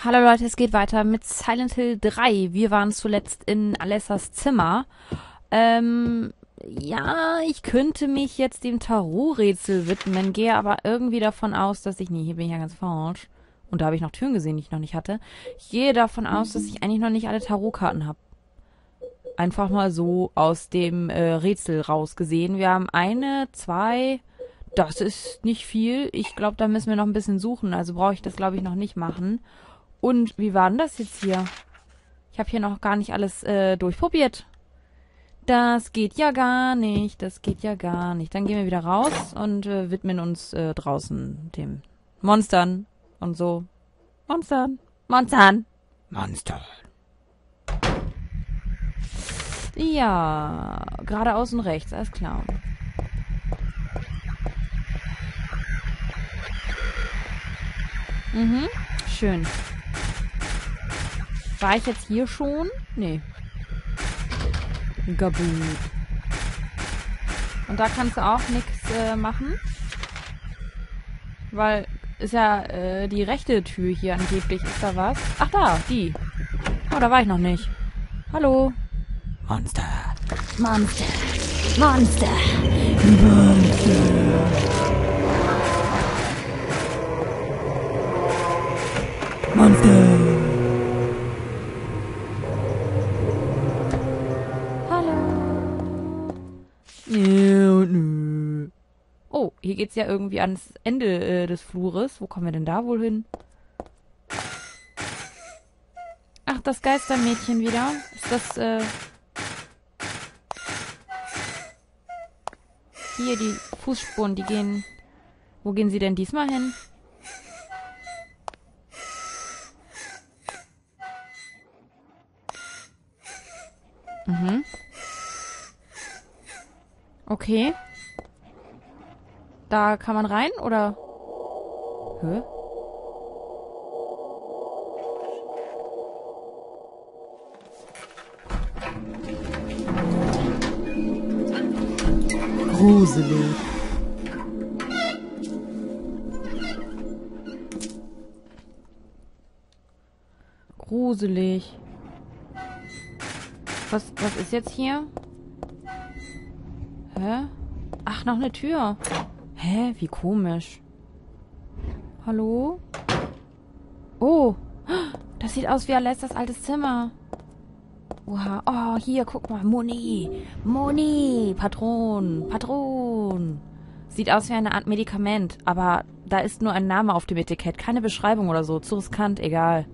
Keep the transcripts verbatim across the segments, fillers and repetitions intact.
Hallo Leute, es geht weiter mit Silent Hill drei. Wir waren zuletzt in Alessas Zimmer. Ähm, ja, ich könnte mich jetzt dem Tarot-Rätsel widmen, gehe aber irgendwie davon aus, dass ich... Nee, hier bin ich ja ganz falsch. Und da habe ich noch Türen gesehen, die ich noch nicht hatte. Ich gehe davon aus, dass ich eigentlich noch nicht alle Tarotkarten habe. Einfach mal so aus dem äh, Rätsel rausgesehen. Wir haben eine, zwei... Das ist nicht viel. Ich glaube, da müssen wir noch ein bisschen suchen. Also brauche ich das, glaube ich, noch nicht machen. Und wie war denn das jetzt hier? Ich habe hier noch gar nicht alles äh, durchprobiert. Das geht ja gar nicht. Das geht ja gar nicht. Dann gehen wir wieder raus und äh, widmen uns äh, draußen dem Monstern und so. Monstern. Monstern. Monstern. Ja, geradeaus und rechts, alles klar. Mhm, schön. War ich jetzt hier schon? Nee. Gabut. Und da kannst du auch nichts äh, machen? Weil ist ja äh, die rechte Tür hier angeblich. Ist da was? Ach da, die. Oh, da war ich noch nicht. Hallo. Monster. Monster. Monster. Monster. Monster. Hallo. Nö, nö. Oh, hier geht's ja irgendwie ans Ende äh, des Flures. Wo kommen wir denn da wohl hin? Ach, das Geistermädchen wieder. Ist das, äh... Hier, die Fußspuren, die gehen... Wo gehen sie denn diesmal hin? Mhm. Okay. Da kann man rein, oder? Hä? Gruselig. Gruselig. Was, was ist jetzt hier? Hä? Ach, noch eine Tür. Hä? Wie komisch. Hallo? Oh. Das sieht aus wie Alessas altes Zimmer. Oha. Oh, hier, guck mal. Moni. Moni. Patron. Patron. Sieht aus wie eine Art Medikament. Aber da ist nur ein Name auf dem Etikett. Keine Beschreibung oder so. Zu riskant. Egal.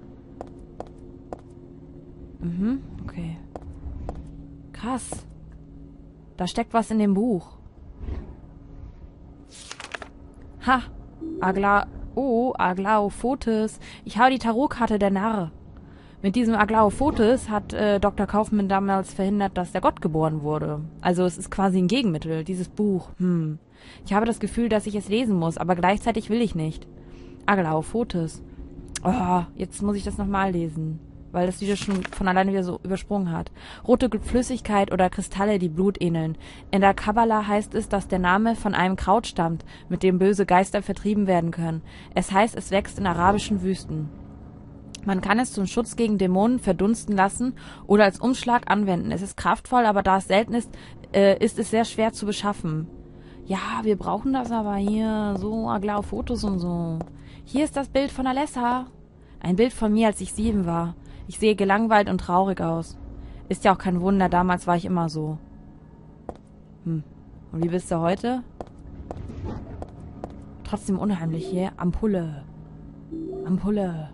Mhm. Okay. Krass. Da steckt was in dem Buch. Ha. Agla... Oh, Aglaophotis. Ich habe die Tarotkarte der Narr. Mit diesem Aglaophotis hat äh, Doktor Kaufmann damals verhindert, dass der Gott geboren wurde. Also es ist quasi ein Gegenmittel, dieses Buch. Hm. Ich habe das Gefühl, dass ich es lesen muss, aber gleichzeitig will ich nicht. Aglaophotis. Oh, jetzt muss ich das nochmal lesen. Weil das wieder schon von alleine wieder so übersprungen hat. Rote Flüssigkeit oder Kristalle, die Blut ähneln. In der Kabbala heißt es, dass der Name von einem Kraut stammt, mit dem böse Geister vertrieben werden können. Es heißt, es wächst in arabischen Wüsten. Man kann es zum Schutz gegen Dämonen verdunsten lassen oder als Umschlag anwenden. Es ist kraftvoll, aber da es selten ist, äh, ist es sehr schwer zu beschaffen. Ja, wir brauchen das aber hier. So, Aglaophotis und so. Hier ist das Bild von Alessa. Ein Bild von mir, als ich sieben war. Ich sehe gelangweilt und traurig aus. Ist ja auch kein Wunder, damals war ich immer so. Hm. Und wie bist du heute? Trotzdem unheimlich hier. Ampulle. Ampulle.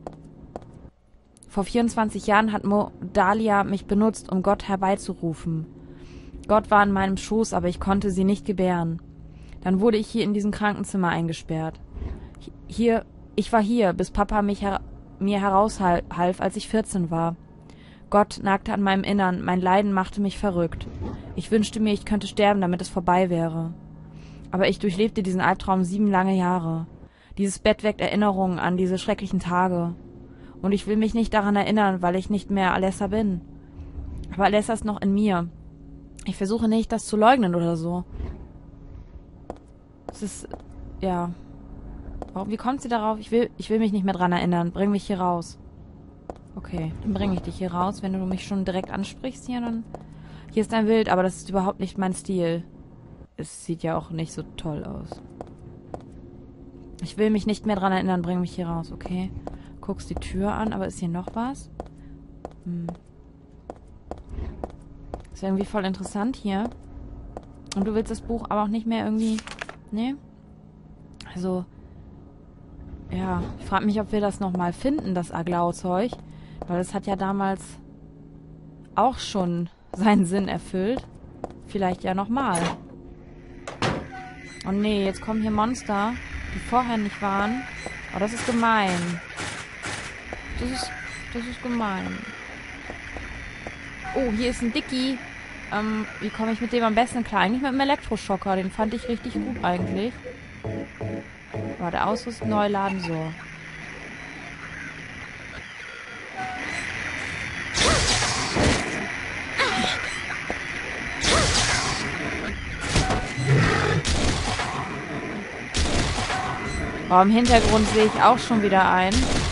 Vor vierundzwanzig Jahren hat Mo Dahlia mich benutzt, um Gott herbeizurufen. Gott war in meinem Schoß, aber ich konnte sie nicht gebären. Dann wurde ich hier in diesem Krankenzimmer eingesperrt. Hier, ich war hier, bis Papa mich her mir heraushalf, als ich vierzehn war. Gott nagte an meinem Innern, mein Leiden machte mich verrückt. Ich wünschte mir, ich könnte sterben, damit es vorbei wäre. Aber ich durchlebte diesen Albtraum sieben lange Jahre. Dieses Bett weckt Erinnerungen an diese schrecklichen Tage. Und ich will mich nicht daran erinnern, weil ich nicht mehr Alessa bin. Aber Alessa ist noch in mir. Ich versuche nicht, das zu leugnen oder so. Es ist... ja... Warum, wie kommt sie darauf? Ich will, ich will mich nicht mehr dran erinnern. Bring mich hier raus. Okay, dann bringe ich dich hier raus. Wenn du mich schon direkt ansprichst hier, dann... Hier ist ein Wild, aber das ist überhaupt nicht mein Stil. Es sieht ja auch nicht so toll aus. Ich will mich nicht mehr dran erinnern. Bring mich hier raus, okay? Guckst die Tür an, aber ist hier noch was? Hm. Ist irgendwie voll interessant hier. Und du willst das Buch aber auch nicht mehr irgendwie... Nee? Also... Ja, ich frage mich, ob wir das nochmal finden, das Aglau-Zeug. Weil das hat ja damals auch schon seinen Sinn erfüllt. Vielleicht ja nochmal. Oh nee, jetzt kommen hier Monster, die vorher nicht waren. Oh, das ist gemein. Das ist, das ist gemein. Oh, hier ist ein Dicky. Ähm, wie komme ich mit dem am besten klar? Eigentlich mit dem Elektroschocker. Den fand ich richtig gut eigentlich. Warte, ausrüsten, neu laden, so. Oh, im Hintergrund sehe ich auch schon wieder ein.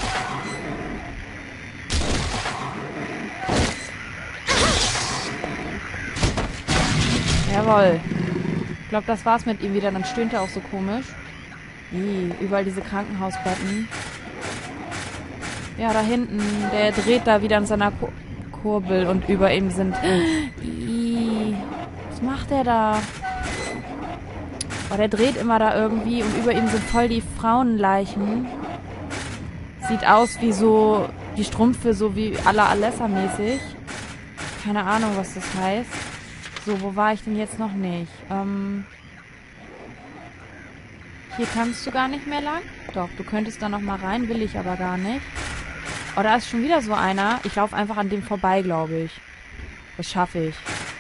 Jawohl. Ich glaube, das war's mit ihm wieder. Dann stöhnt er auch so komisch. Ih, überall diese Krankenhausbetten. Ja, da hinten. Der dreht da wieder an seiner Kur Kurbel und über ihm sind... Ih, was macht der da? Oh, der dreht immer da irgendwie und über ihm sind voll die Frauenleichen. Sieht aus wie so... Die Strümpfe, so wie à la Alessa-mäßig. Keine Ahnung, was das heißt. So, wo war ich denn jetzt noch nicht? Ähm... Hier kannst du gar nicht mehr lang? Doch, du könntest da noch mal rein, will ich aber gar nicht. Oh, da ist schon wieder so einer. Ich laufe einfach an dem vorbei, glaube ich. Das schaffe ich.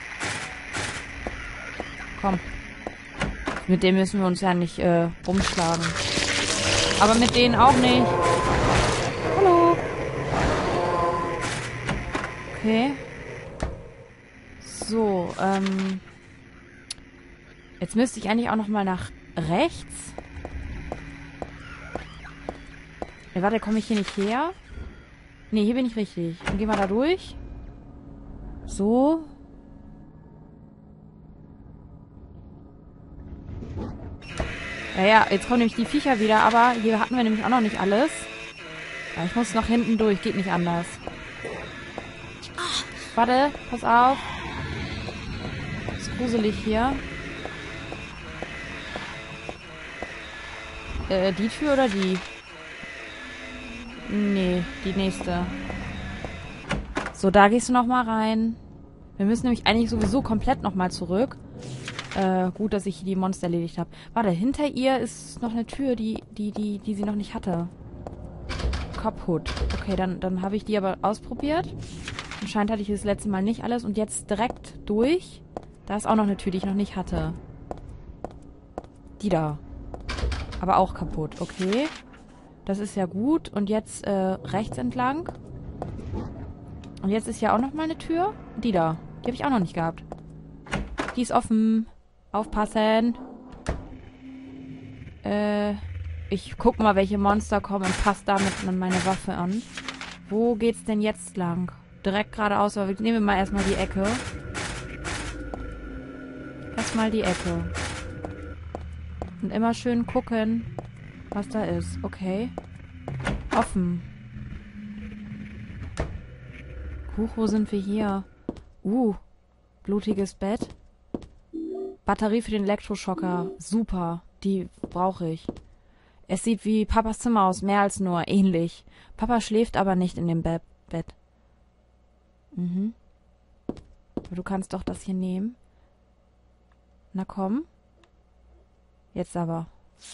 Komm. Mit dem müssen wir uns ja nicht äh, rumschlagen. Aber mit denen auch nicht. Hallo. Okay. So, ähm... Jetzt müsste ich eigentlich auch noch mal nach rechts. Ja, warte, komme ich hier nicht her? Ne, hier bin ich richtig. Dann gehen wir da durch. So. Ja, ja, jetzt kommen nämlich die Viecher wieder, aber hier hatten wir nämlich auch noch nicht alles. Ja, ich muss nach hinten durch, geht nicht anders. Warte, pass auf. Ist gruselig hier. Äh, die Tür oder die? Nee, die nächste. So, da gehst du nochmal rein. Wir müssen nämlich eigentlich sowieso komplett nochmal zurück. Äh, gut, dass ich die Monster erledigt habe. Warte, hinter ihr ist noch eine Tür, die, die, die, die sie noch nicht hatte. Kaputt. Okay, dann, dann habe ich die aber ausprobiert. Anscheinend hatte ich das letzte Mal nicht alles. Und jetzt direkt durch. Da ist auch noch eine Tür, die ich noch nicht hatte. Die da. Aber auch kaputt. Okay. Das ist ja gut. Und jetzt äh, rechts entlang. Und jetzt ist ja auch noch mal eine Tür. Die da. Die habe ich auch noch nicht gehabt. Die ist offen. Aufpassen. Äh, ich guck mal, welche Monster kommen und passe damit meine Waffe an. Wo geht's denn jetzt lang? Direkt geradeaus, aber wir nehmen mal erstmal die Ecke. Erstmal die Ecke. Und immer schön gucken, was da ist. Okay. Offen. Huch, wo sind wir hier? Uh, blutiges Bett. Batterie für den Elektroschocker. Super. Die brauche ich. Es sieht wie Papas Zimmer aus, mehr als nur. Ähnlich. Papa schläft aber nicht in dem Be Bett. Mhm. Aber du kannst doch das hier nehmen. Na komm. Jetzt aber.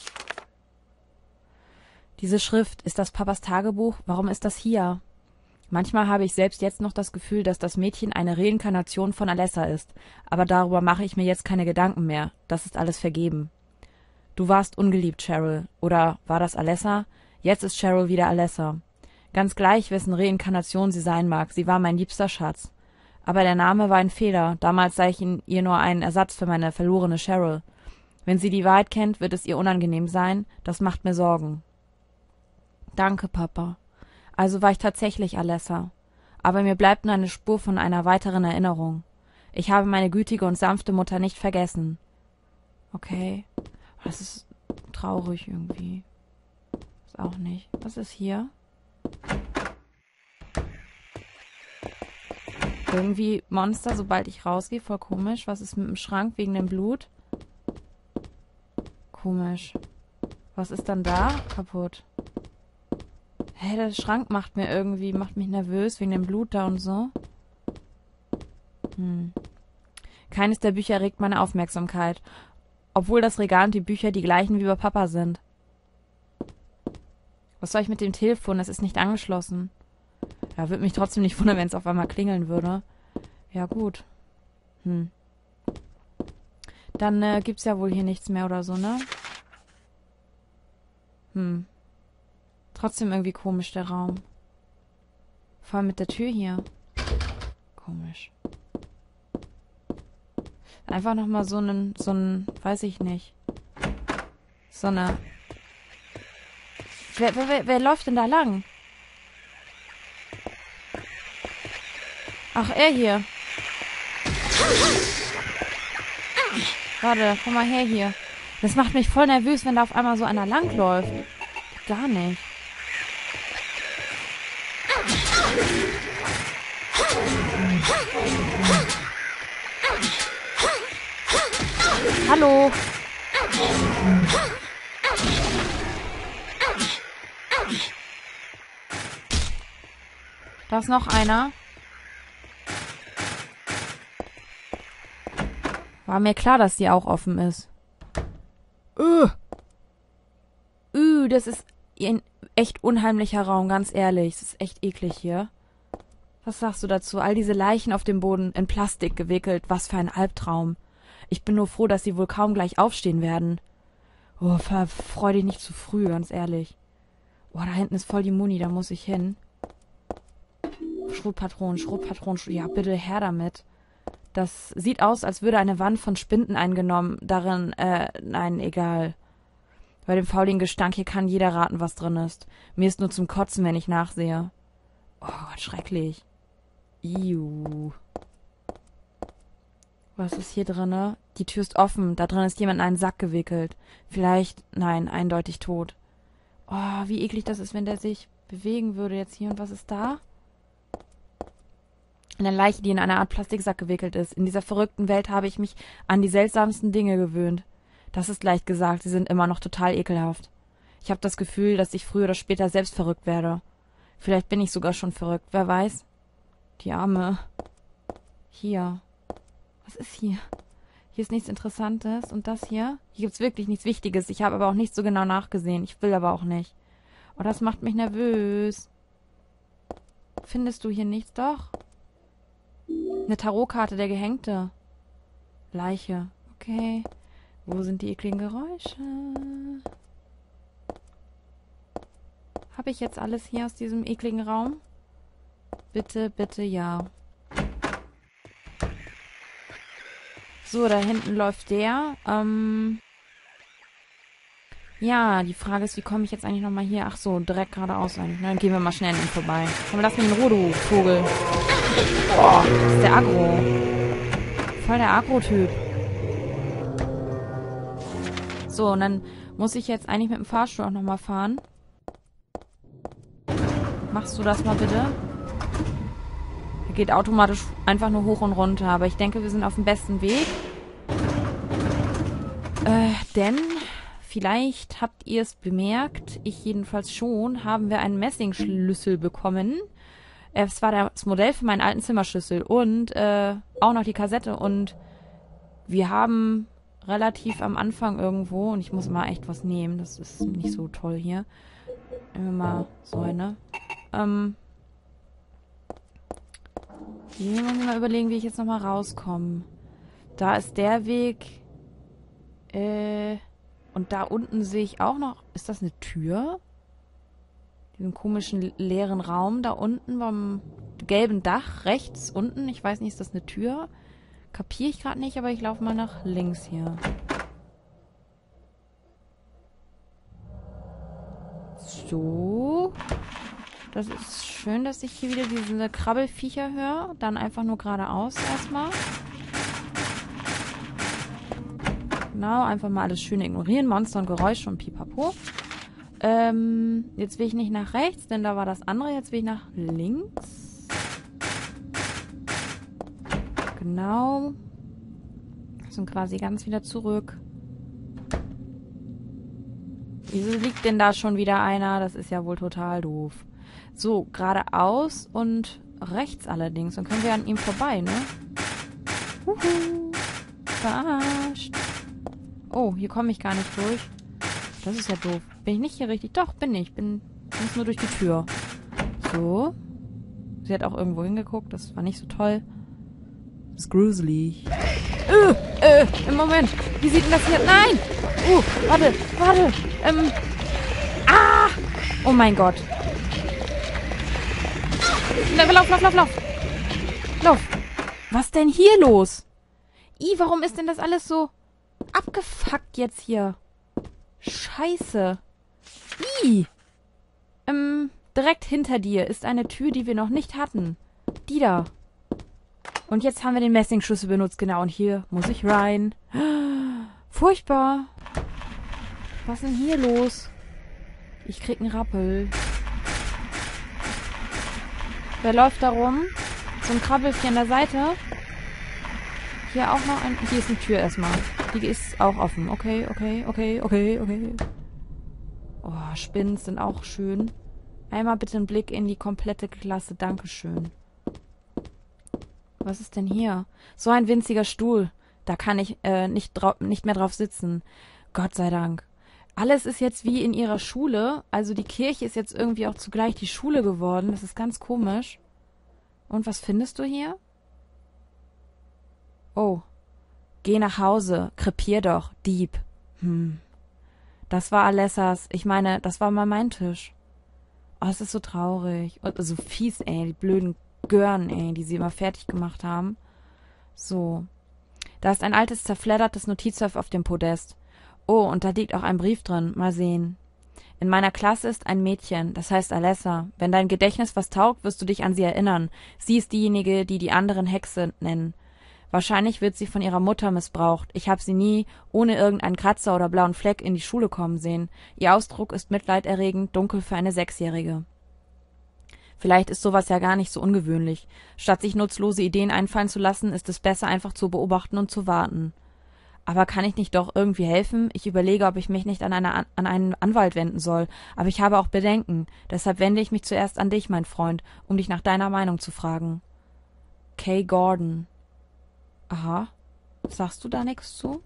Diese Schrift, ist das Papas Tagebuch? Warum ist das hier? Manchmal habe ich selbst jetzt noch das Gefühl, dass das Mädchen eine Reinkarnation von Alessa ist. Aber darüber mache ich mir jetzt keine Gedanken mehr. Das ist alles vergeben. Du warst ungeliebt, Cheryl. Oder war das Alessa? Jetzt ist Cheryl wieder Alessa. Ganz gleich, wessen Reinkarnation sie sein mag. Sie war mein liebster Schatz. Aber der Name war ein Fehler. Damals sah ich in ihr nur einen Ersatz für meine verlorene Cheryl. Wenn sie die Wahrheit kennt, wird es ihr unangenehm sein. Das macht mir Sorgen. Danke, Papa. Also war ich tatsächlich Alessa. Aber mir bleibt nur eine Spur von einer weiteren Erinnerung. Ich habe meine gütige und sanfte Mutter nicht vergessen. Okay. Das ist traurig irgendwie. Ist auch nicht. Was ist hier? Irgendwie Monster, sobald ich rausgehe. Voll komisch. Was ist mit dem Schrank wegen dem Blut? Komisch. Was ist dann da? Kaputt. Hä, hey, der Schrank macht mir irgendwie, macht mich nervös wegen dem Blut da und so. Hm. Keines der Bücher erregt meine Aufmerksamkeit. Obwohl das Regal und die Bücher die gleichen wie bei Papa sind. Was soll ich mit dem Telefon? Es ist nicht angeschlossen. Ja, würde mich trotzdem nicht wundern, wenn es auf einmal klingeln würde. Ja, gut. Hm. Dann äh, gibt's ja wohl hier nichts mehr oder so, ne? Hm. Trotzdem irgendwie komisch, der Raum. Vor allem mit der Tür hier. Komisch. Einfach nochmal so einen, so einen, weiß ich nicht. So eine... Wer, wer, wer, wer läuft denn da lang? Ach, er hier. Warte, komm mal her hier. Das macht mich voll nervös, wenn da auf einmal so einer langläuft. Gar nicht. Hallo. Da ist noch einer. War mir klar, dass die auch offen ist. Uh. Uh, das ist ein echt unheimlicher Raum, ganz ehrlich. Das ist echt eklig hier. Was sagst du dazu? All diese Leichen auf dem Boden in Plastik gewickelt. Was für ein Albtraum. Ich bin nur froh, dass sie wohl kaum gleich aufstehen werden. Oh, freu dich nicht zu früh, ganz ehrlich. Oh, da hinten ist voll die Muni, da muss ich hin. Schrotpatronen, Schrotpatronen, Schrot ja, bitte her damit. Das sieht aus, als würde eine Wand von Spinden eingenommen. Darin, äh, nein, egal. Bei dem fauligen Gestank hier kann jeder raten, was drin ist. Mir ist nur zum Kotzen, wenn ich nachsehe. Oh Gott, schrecklich. Iu. Was ist hier drinne? Die Tür ist offen. Da drin ist jemand in einen Sack gewickelt. Vielleicht, nein, eindeutig tot. Oh, wie eklig das ist, wenn der sich bewegen würde jetzt hier. Und was ist da? Eine Leiche, die in einer Art Plastiksack gewickelt ist. In dieser verrückten Welt habe ich mich an die seltsamsten Dinge gewöhnt. Das ist leicht gesagt, sie sind immer noch total ekelhaft. Ich habe das Gefühl, dass ich früher oder später selbst verrückt werde. Vielleicht bin ich sogar schon verrückt, wer weiß? Die Arme. Hier. Was ist hier? Hier ist nichts Interessantes. Und das hier? Hier gibt's wirklich nichts Wichtiges. Ich habe aber auch nicht so genau nachgesehen. Ich will aber auch nicht. Oh, das macht mich nervös. Findest du hier nichts? Doch. Eine Tarotkarte, der Gehängte. Leiche. Okay. Wo sind die ekligen Geräusche? Habe ich jetzt alles hier aus diesem ekligen Raum? Bitte, bitte, ja. So, da hinten läuft der. Ähm ja, die Frage ist, wie komme ich jetzt eigentlich nochmal hier? Ach so, direkt geradeaus eigentlich. Dann gehen wir mal schnell an ihm vorbei. Komm, lass mich in Ruhe, du Vogel. Boah, das ist der Agro. Voll der Agro-Typ. So, und dann muss ich jetzt eigentlich mit dem Fahrstuhl auch nochmal fahren. Machst du das mal bitte? Er geht automatisch einfach nur hoch und runter. Aber ich denke, wir sind auf dem besten Weg. Äh, denn, vielleicht habt ihr es bemerkt, ich jedenfalls schon, haben wir einen Messingschlüssel bekommen. Es war das Modell für meinen alten Zimmerschlüssel und äh, auch noch die Kassette. Und wir haben relativ am Anfang irgendwo, und ich muss mal echt was nehmen, das ist nicht so toll hier. Nehmen wir mal so eine. Ähm, hier muss ich mal überlegen, wie ich jetzt nochmal rauskomme. Da ist der Weg. Äh, und da unten sehe ich auch noch, ist das eine Tür? Diesen komischen leeren Raum da unten beim gelben Dach, rechts unten. Ich weiß nicht, ist das eine Tür? Kapiere ich gerade nicht, aber ich laufe mal nach links hier. So. Das ist schön, dass ich hier wieder diese Krabbelfiecher höre. Dann einfach nur geradeaus erstmal. Genau, einfach mal alles schön ignorieren. Monster und Geräusche und Pipapo. Ähm, jetzt will ich nicht nach rechts, denn da war das andere. Jetzt will ich nach links. Genau. Sind quasi ganz wieder zurück. Wieso liegt denn da schon wieder einer? Das ist ja wohl total doof. So, geradeaus und rechts allerdings. Dann können wir an ihm vorbei, ne? Huhu. Verarscht. Oh, hier komme ich gar nicht durch. Das ist ja doof. Bin ich nicht hier richtig? Doch, bin ich. Bin, muss nur durch die Tür. So. Sie hat auch irgendwo hingeguckt. Das war nicht so toll. Das ist gruselig. Äh, äh, im Moment. Wie sieht denn das hier? Nein! Uh, warte, warte. Ähm. Ah! Oh mein Gott. Lauf, lauf, lauf, lauf. Lauf. Was denn hier los? Ih, warum ist denn das alles so abgefuckt jetzt hier? Scheiße. Ih. Ähm, direkt hinter dir ist eine Tür, die wir noch nicht hatten. Die da. Und jetzt haben wir den Messingschlüssel benutzt, genau. Und hier muss ich rein. Furchtbar. Was ist denn hier los? Ich krieg einen Rappel. Wer läuft da rum? So ein Krabbelchen an der Seite. Hier auch noch ein... Hier ist eine Tür erstmal. Die ist auch offen. Okay, okay, okay, okay, okay. Oh, Spinnen sind auch schön. Einmal bitte einen Blick in die komplette Klasse. Dankeschön. Was ist denn hier? So ein winziger Stuhl. Da kann ich äh, nicht, nicht mehr drauf sitzen. Gott sei Dank. Alles ist jetzt wie in ihrer Schule. Also die Kirche ist jetzt irgendwie auch zugleich die Schule geworden. Das ist ganz komisch. Und was findest du hier? Oh. Geh nach Hause. Krepier doch. Dieb. Hm. Das war Alessas. Ich meine, das war mal mein Tisch. Oh, es ist so traurig. Und so fies, ey. Die blöden Gören, ey, die sie immer fertig gemacht haben. So. Da ist ein altes, zerfleddertes Notizheft auf dem Podest. Oh, und da liegt auch ein Brief drin. Mal sehen. In meiner Klasse ist ein Mädchen, das heißt Alessa. Wenn dein Gedächtnis was taugt, wirst du dich an sie erinnern. Sie ist diejenige, die die anderen Hexe nennen. Wahrscheinlich wird sie von ihrer Mutter missbraucht. Ich habe sie nie ohne irgendeinen Kratzer oder blauen Fleck in die Schule kommen sehen. Ihr Ausdruck ist mitleiderregend dunkel für eine Sechsjährige. Vielleicht ist sowas ja gar nicht so ungewöhnlich. Statt sich nutzlose Ideen einfallen zu lassen, ist es besser, einfach zu beobachten und zu warten. Aber kann ich nicht doch irgendwie helfen? Ich überlege, ob ich mich nicht an, eine, an einen Anwalt wenden soll. Aber ich habe auch Bedenken. Deshalb wende ich mich zuerst an dich, mein Freund, um dich nach deiner Meinung zu fragen. Kay Gordon. Aha. Sagst du da nichts zu?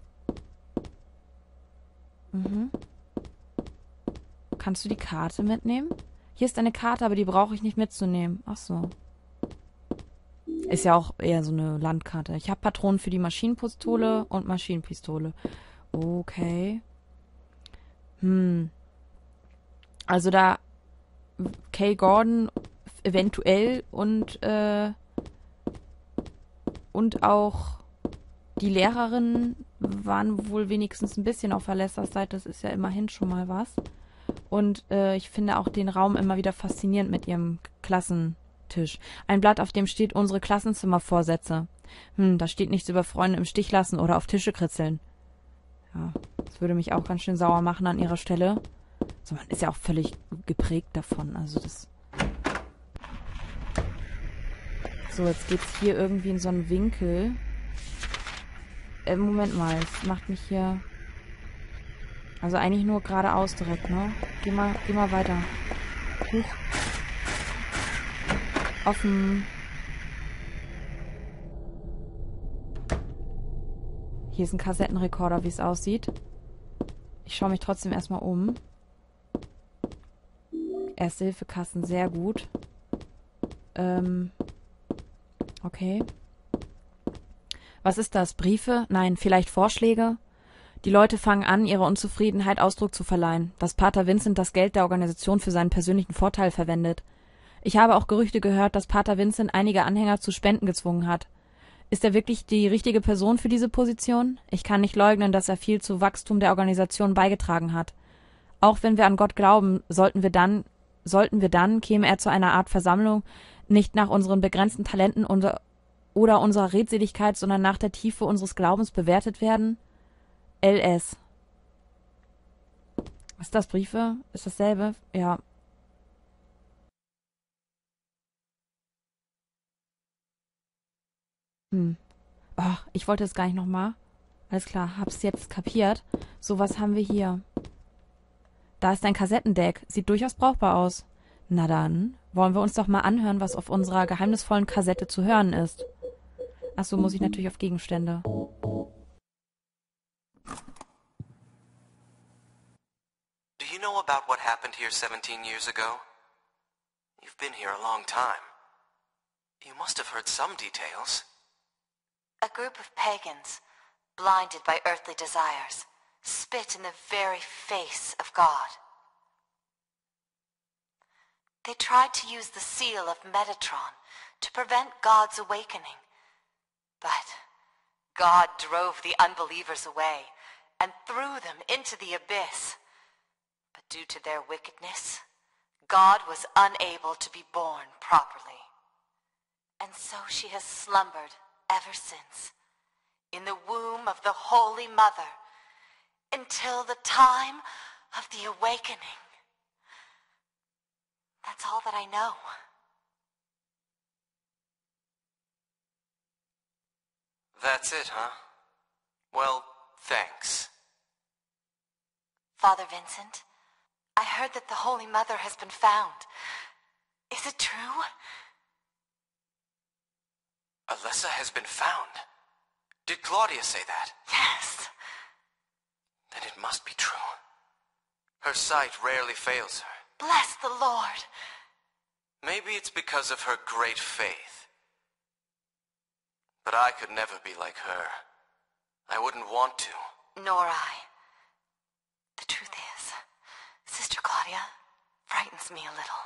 Mhm. Kannst du die Karte mitnehmen? Hier ist eine Karte, aber die brauche ich nicht mitzunehmen. Ach so. Ist ja auch eher so eine Landkarte. Ich habe Patronen für die Maschinenpistole und Maschinenpistole. Okay. Hm. Also da Kay Gordon eventuell und äh, und auch die Lehrerin waren wohl wenigstens ein bisschen auf Alessas Seite. Das ist ja immerhin schon mal was. Und äh, ich finde auch den Raum immer wieder faszinierend mit ihrem Klassentisch. Ein Blatt, auf dem steht unsere Klassenzimmervorsätze. Hm, da steht nichts über Freunde im Stich lassen oder auf Tische kritzeln. Ja, das würde mich auch ganz schön sauer machen an ihrer Stelle. So, man ist ja auch völlig geprägt davon. Also das... So, jetzt geht's hier irgendwie in so einen Winkel. Äh, Moment mal, es macht mich hier... Also eigentlich nur geradeaus direkt, ne? Geh mal, geh mal weiter. Huch. Offen. Hier ist ein Kassettenrekorder, wie es aussieht. Ich schaue mich trotzdem erstmal um. Erste-Hilfe-Kasten, sehr gut. Ähm. Okay. Was ist das? Briefe? Nein, vielleicht Vorschläge? Die Leute fangen an, ihrer Unzufriedenheit Ausdruck zu verleihen, dass Pater Vincent das Geld der Organisation für seinen persönlichen Vorteil verwendet. Ich habe auch Gerüchte gehört, dass Pater Vincent einige Anhänger zu Spenden gezwungen hat. Ist er wirklich die richtige Person für diese Position? Ich kann nicht leugnen, dass er viel zum Wachstum der Organisation beigetragen hat. Auch wenn wir an Gott glauben, sollten wir dann, sollten wir dann, käme er zu einer Art Versammlung, nicht nach unseren begrenzten Talenten unser, oder unserer Redseligkeit, sondern nach der Tiefe unseres Glaubens bewertet werden? L S. Was ist das, Briefe? Ist dasselbe? Ja. Hm. Oh, ich wollte es gar nicht nochmal. Alles klar, hab's jetzt kapiert. So, was haben wir hier? Da ist ein Kassettendeck. Sieht durchaus brauchbar aus. Na dann, wollen wir uns doch mal anhören, was auf unserer geheimnisvollen Kassette zu hören ist. Achso, muss ich natürlich auf Gegenstände. Do you know about what happened here seventeen years ago? You've been here a long time. You must have heard some details. A group of pagans, blinded by earthly desires, spit in the very face of God. They tried to use the seal of Metatron to prevent God's awakening. But God drove the unbelievers away and threw them into the abyss. But due to their wickedness, God was unable to be born properly. And so she has slumbered ever since, in the womb of the Holy Mother, until the time of the awakening. That's all that I know. That's it, huh? Well, thanks. Father Vincent, I heard that the Holy Mother has been found. Is it true? Alessa has been found. Did Claudia say that? Yes. Then it must be true. Her sight rarely fails her. Bless the Lord. Maybe it's because of her great faith. But I could never be like her. I wouldn't want to. Nor I. The truth is, Sister Claudia frightens me a little.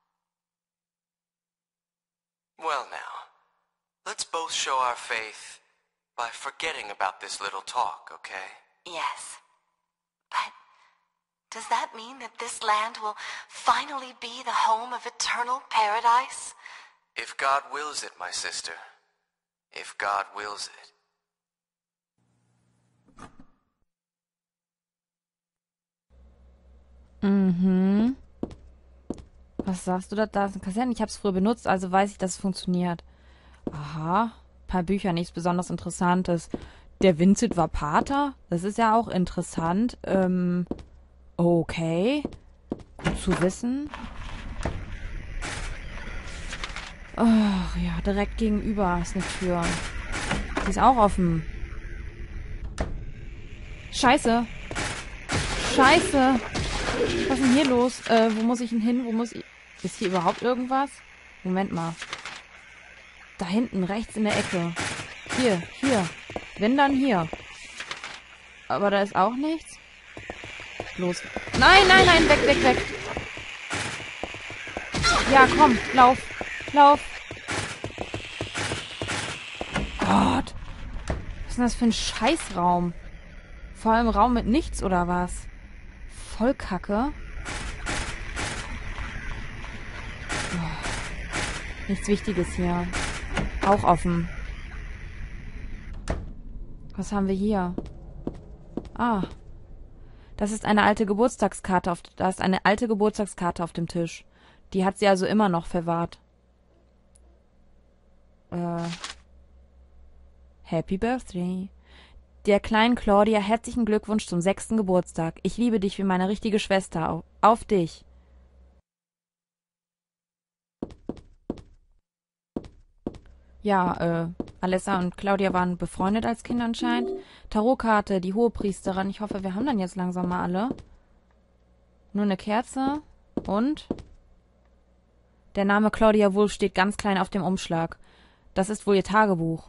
Well now, let's both show our faith by forgetting about this little talk, okay? Yes. But does that mean that this land will finally be the home of eternal paradise? If God wills it, my sister. If God wills it. Mhm. Was sagst du da? Da ist ein Kassetten. Ich habe es früher benutzt, also weiß ich, dass es funktioniert. Aha. Ein paar Bücher, nichts besonders Interessantes. Der Vincent war Pater? Das ist ja auch interessant. Ähm, okay. Gut zu wissen. Ach ja, direkt gegenüber ist eine Tür. Die ist auch offen. Scheiße. Scheiße. Was ist denn hier los? Äh, wo muss ich denn hin? Wo muss ich... Ist hier überhaupt irgendwas? Moment mal. Da hinten, rechts in der Ecke. Hier, hier. Wenn, dann hier. Aber da ist auch nichts. Los. Nein, nein, nein, weg, weg, weg. Ja, komm, lauf. Lauf. Gott. Was ist denn das für ein Scheißraum? Vor allem Raum mit nichts, oder was? Voll Kacke. Oh. Nichts Wichtiges hier. Auch offen. Was haben wir hier? Ah. Das ist eine alte Geburtstagskarte auf, da ist eine alte Geburtstagskarte auf dem Tisch. Die hat sie also immer noch verwahrt. Äh. Happy Birthday. Der kleinen Claudia herzlichen Glückwunsch zum sechsten Geburtstag. Ich liebe dich wie meine richtige Schwester. Auf, auf dich. Ja, äh, Alessa und Claudia waren befreundet als Kinder anscheinend. Tarotkarte, die Hohepriesterin. Ich hoffe, wir haben dann jetzt langsam mal alle. Nur eine Kerze. Und? Der Name Claudia Wolf steht ganz klein auf dem Umschlag. Das ist wohl ihr Tagebuch.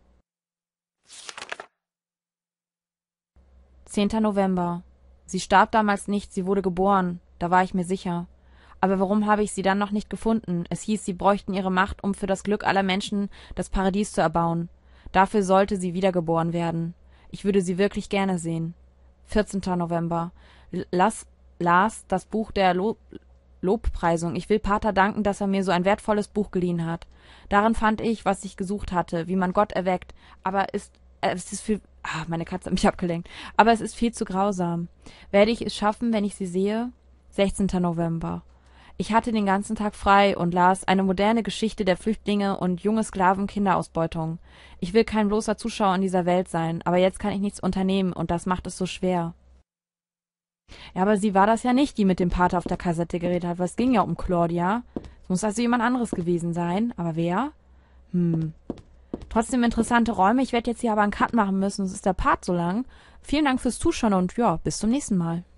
zehnter November. Sie starb damals nicht, sie wurde geboren. Da war ich mir sicher. Aber warum habe ich sie dann noch nicht gefunden? Es hieß, sie bräuchten ihre Macht, um für das Glück aller Menschen das Paradies zu erbauen. Dafür sollte sie wiedergeboren werden. Ich würde sie wirklich gerne sehen. vierzehnter November. Lass, las das Buch der Lo Lobpreisung. Ich will Pater danken, dass er mir so ein wertvolles Buch geliehen hat. Darin fand ich, was ich gesucht hatte, wie man Gott erweckt. Aber ist, äh, es ist viel... Ah, meine Katze hat mich abgelenkt. Aber es ist viel zu grausam. Werde ich es schaffen, wenn ich sie sehe? sechzehnter November. Ich hatte den ganzen Tag frei und las eine moderne Geschichte der Flüchtlinge und junge Sklaven-Kinderausbeutung. Ich will kein bloßer Zuschauer in dieser Welt sein, aber jetzt kann ich nichts unternehmen und das macht es so schwer. Ja, aber sie war das ja nicht, die mit dem Pater auf der Kassette geredet hat, weil es ging ja um Claudia. Es muss also jemand anderes gewesen sein. Aber wer? Hm. Trotzdem interessante Räume. Ich werde jetzt hier aber einen Cut machen müssen, sonst ist der Part so lang. Vielen Dank fürs Zuschauen und ja, bis zum nächsten Mal.